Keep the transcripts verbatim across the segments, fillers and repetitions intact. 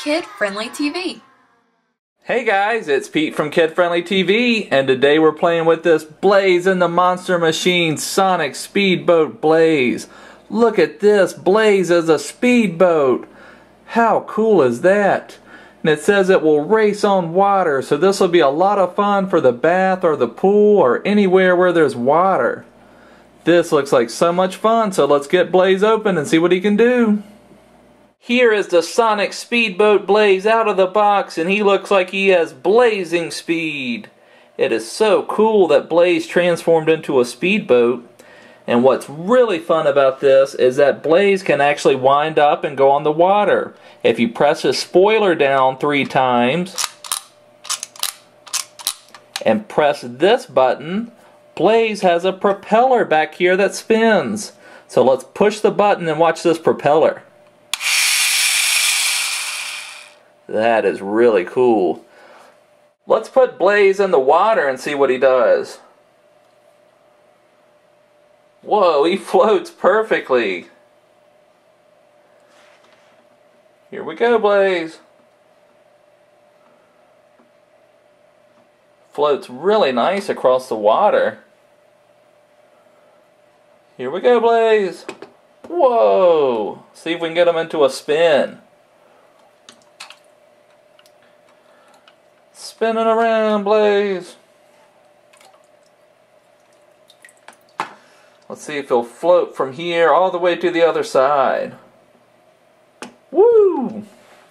Kid Friendly T V. Hey guys, it's Pete from Kid Friendly T V, and today we're playing with this Blaze and the Monster Machine Sonic Speedboat Blaze. Look at this, Blaze is a speedboat. How cool is that? And it says it will race on water, so this will be a lot of fun for the bath or the pool or anywhere where there's water. This looks like so much fun, so let's get Blaze open and see what he can do. Here is the Sonic Speedboat Blaze out of the box, and he looks like he has blazing speed. It is so cool that Blaze transformed into a speedboat. And what's really fun about this is that Blaze can actually wind up and go on the water. If you press his spoiler down three times and press this button, Blaze has a propeller back here that spins. So let's push the button and watch this propeller. That is really cool. Let's put Blaze in the water and see what he does. Whoa, he floats perfectly. Here we go, Blaze. Floats really nice across the water. Here we go, Blaze. Whoa! See if we can get him into a spin. Spinning around, Blaze. Let's see if he'll float from here all the way to the other side. Woo!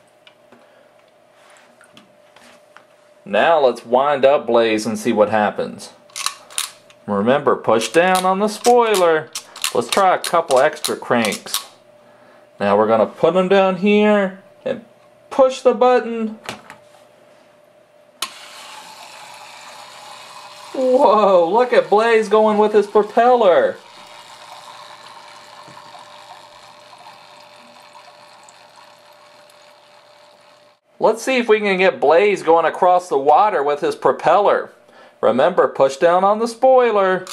Now let's wind up Blaze and see what happens. Remember, push down on the spoiler. Let's try a couple extra cranks. Now we're going to put him down here and push the button. Whoa, look at Blaze going with his propeller. Let's see if we can get Blaze going across the water with his propeller. Remember, push down on the spoiler.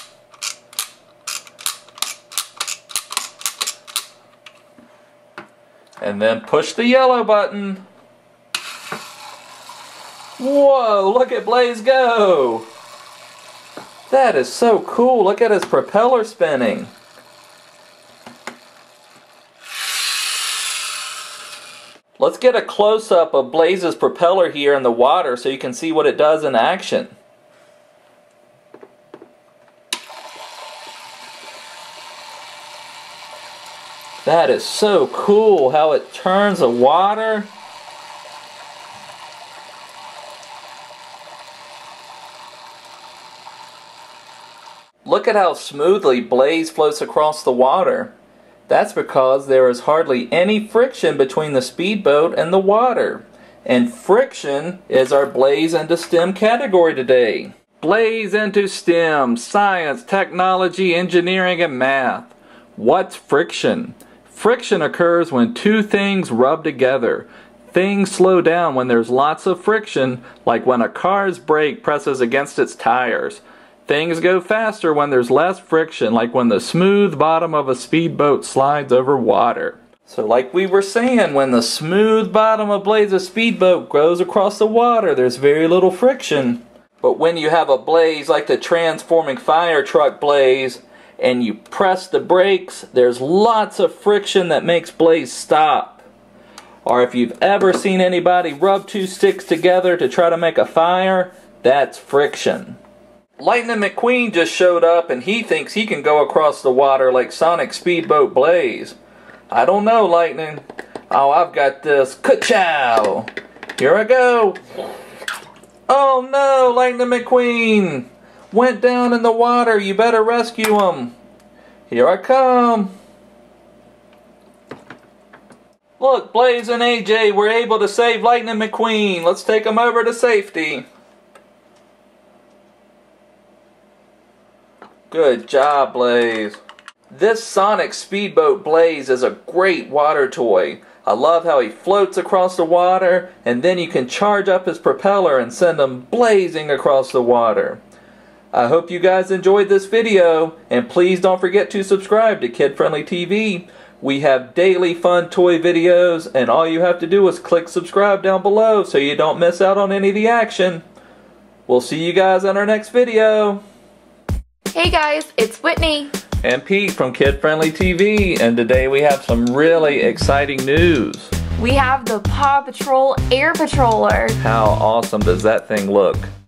And then push the yellow button. Whoa, look at Blaze go. That is so cool. Look at his propeller spinning. Let's get a close-up of Blaze's propeller here in the water so you can see what it does in action. That is so cool how it turns the water. Look at how smoothly Blaze floats across the water. That's because there is hardly any friction between the speedboat and the water. And friction is our Blaze into STEM category today. Blaze into STEM, science, technology, engineering, and math. What's friction? Friction occurs when two things rub together. Things slow down when there's lots of friction, like when a car's brake presses against its tires. Things go faster when there's less friction, like when the smooth bottom of a speedboat slides over water. So like we were saying, when the smooth bottom of Blaze's speedboat goes across the water, there's very little friction. But when you have a Blaze like the transforming fire truck Blaze, and you press the brakes, there's lots of friction that makes Blaze stop. Or if you've ever seen anybody rub two sticks together to try to make a fire, that's friction. Lightning McQueen just showed up and he thinks he can go across the water like Sonic Speedboat Blaze. I don't know, Lightning. Oh, I've got this. Ka-chow! Here I go. Oh no, Lightning McQueen! Went down in the water. You better rescue him. Here I come. Look, Blaze and A J were able to save Lightning McQueen. Let's take him over to safety. Good job, Blaze. This Sonic Speedboat Blaze is a great water toy. I love how he floats across the water, and then you can charge up his propeller and send him blazing across the water. I hope you guys enjoyed this video, and please don't forget to subscribe to Kid Friendly T V. We have daily fun toy videos, and all you have to do is click subscribe down below so you don't miss out on any of the action. We'll see you guys in our next video. Hey guys, it's Whitney. And Pete from Kid Friendly T V, and today we have some really exciting news. We have the Paw Patrol Air Patroller. How awesome does that thing look?